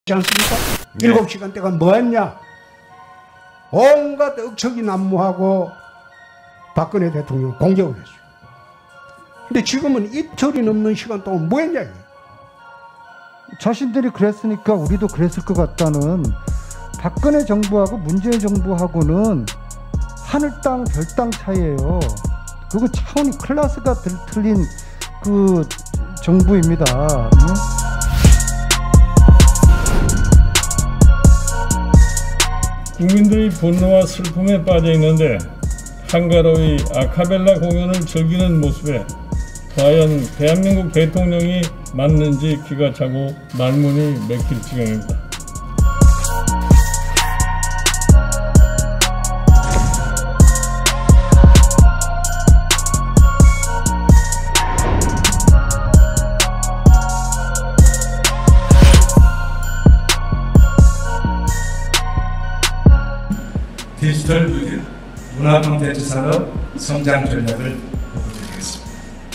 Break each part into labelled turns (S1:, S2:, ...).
S1: 않습니까?
S2: 네.
S1: 7시간 동안 뭐 했냐? 온갖 억척이 난무하고 박근혜 대통령 공격을 했어요. 근데 지금은 이틀이 넘는 시간 동안 뭐 했냐?
S3: 자신들이 그랬으니까 우리도 그랬을 것 같다는 박근혜 정부하고 문재인 정부하고는 하늘 땅 별 땅 차이예요. 그거 차원이 클래스가 틀린 그 정부입니다. 응?
S2: 국민들이 분노와 슬픔에 빠져 있는데 한가로이 아카펠라 공연을 즐기는 모습에 과연 대한민국 대통령이 맞는지 귀가 차고 말문이 맥힐 지경입니다.
S4: 디지털 뉴딜, 문화 콘텐츠 산업 성장 전략을 보여드리겠습니다.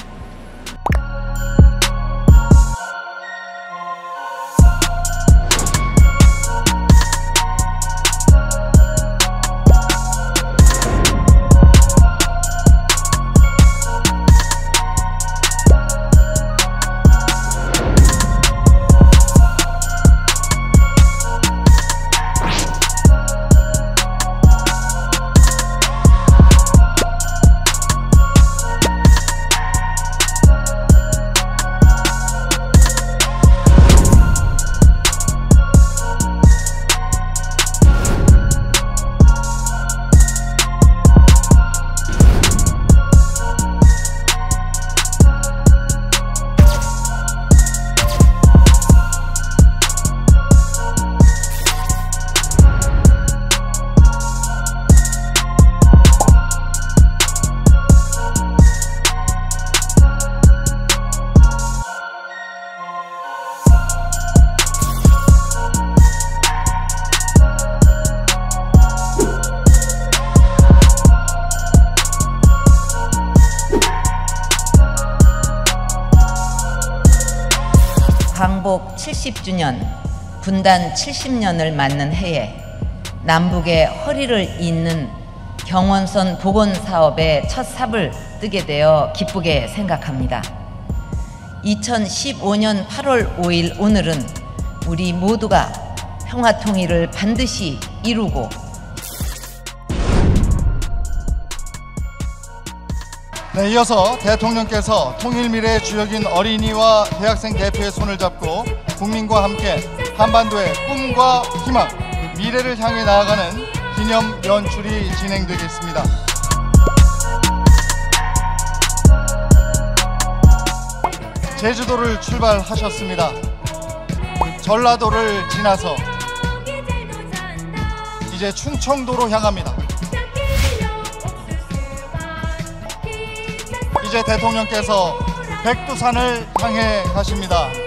S5: 광복 70주년, 분단 70년을 맞는 해에 남북의 허리를 잇는 경원선 복원 사업의 첫 삽을 뜨게 되어 기쁘게 생각합니다. 2015년 8월 5일 오늘은 우리 모두가 평화통일을 반드시 이루고
S6: 네, 이어서 대통령께서 통일미래의 주역인 어린이와 대학생 대표의 손을 잡고 국민과 함께 한반도의 꿈과 희망, 미래를 향해 나아가는 기념 연출이 진행되겠습니다. 제주도를 출발하셨습니다. 전라도를 지나서 이제 충청도로 향합니다. 이제 대통령께서 백두산을 향해 가십니다.